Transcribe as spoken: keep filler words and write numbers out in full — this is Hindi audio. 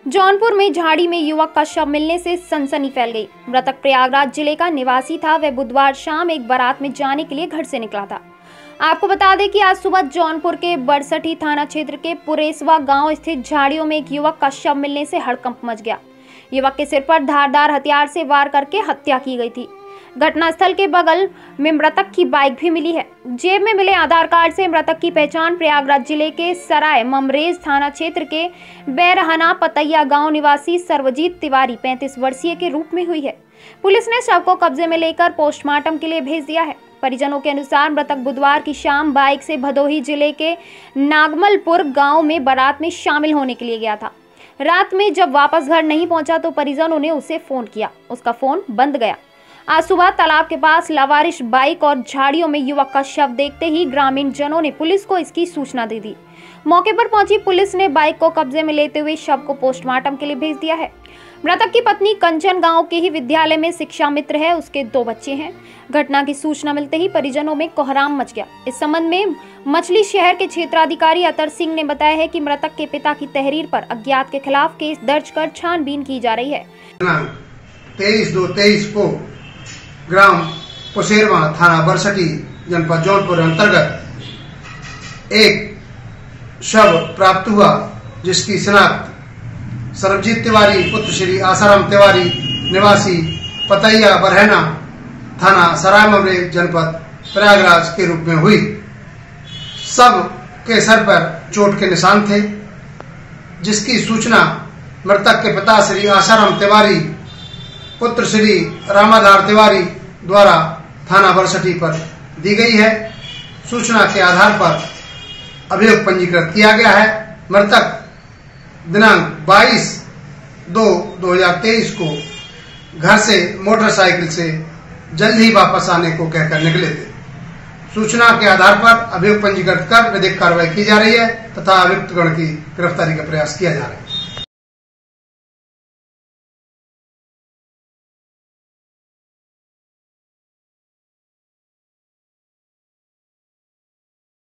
जौनपुर में झाड़ी में युवक का शव मिलने से सनसनी फैल गई। मृतक प्रयागराज जिले का निवासी था। वह बुधवार शाम एक बारात में जाने के लिए घर से निकला था। आपको बता दें कि आज सुबह जौनपुर के बरसठी थाना क्षेत्र के पुरेसवा गांव स्थित झाड़ियों में एक युवक का शव मिलने से हड़कंप मच गया। युवक के सिर पर धारदार हथियार से वार करके हत्या की गई थी। घटनास्थल के बगल में मृतक की बाइक भी मिली है। जेब में मिले आधार कार्ड से मृतक की पहचान प्रयागराज जिले के सराय ममरेज थाना क्षेत्र के बैरहना पतैया गांव निवासी सर्वजीत तिवारी पैंतीस वर्षीय के रूप में हुई है। पुलिस ने शव को कब्जे में लेकर पोस्टमार्टम के लिए भेज दिया है। परिजनों के अनुसार मृतक बुधवार की शाम बाइक से भदोही जिले के नागमलपुर गाँव में बारात में शामिल होने के लिए गया था। रात में जब वापस घर नहीं पहुंचा तो परिजनों ने उसे फोन किया। उसका फोन बंद गया। आज सुबह तालाब के पास लावारिश बाइक और झाड़ियों में युवक का शव देखते ही ग्रामीण जनों ने पुलिस को इसकी सूचना दे दी। मौके पर पहुंची पुलिस ने बाइक को कब्जे में लेते हुए शव को पोस्टमार्टम के लिए भेज दिया है। मृतक की पत्नी कंचन गांव के ही विद्यालय में शिक्षा मित्र है। उसके दो बच्चे हैं। घटना की सूचना मिलते ही परिजनों में कोहराम मच गया। इस संबंध में मछली शहर के क्षेत्राधिकारी अतर सिंह ने बताया है कि मृतक के पिता की तहरीर पर अज्ञात के खिलाफ केस दर्ज कर छानबीन की जा रही है। तेईस दो तेईस को ग्राम पुसेरवा थाना बरसठी जनपद जौनपुर अंतर्गत एक शव प्राप्त हुआ, जिसकी शिनाख्त सर्वजीत तिवारी पुत्र श्री आसाराम तिवारी निवासी पतैया बरहना थाना सराय ममरेज जनपद प्रयागराज के रूप में हुई। सब के सर पर चोट के निशान थे, जिसकी सूचना मृतक के पिता श्री आसाराम तिवारी पुत्र श्री रामाधार तिवारी द्वारा थाना बरसठी पर दी गई है। सूचना के आधार पर अभियोग पंजीकृत किया गया है। मृतक दिनांक बाईस दो दो हजार तेईस को घर से मोटरसाइकिल से जल्द ही वापस आने को कहकर निकले थे। सूचना के आधार पर अभियोग पंजीकृत कर विधिक कार्रवाई की जा रही है तथा अभियुक्तगण की गिरफ्तारी का प्रयास किया जा रहा है।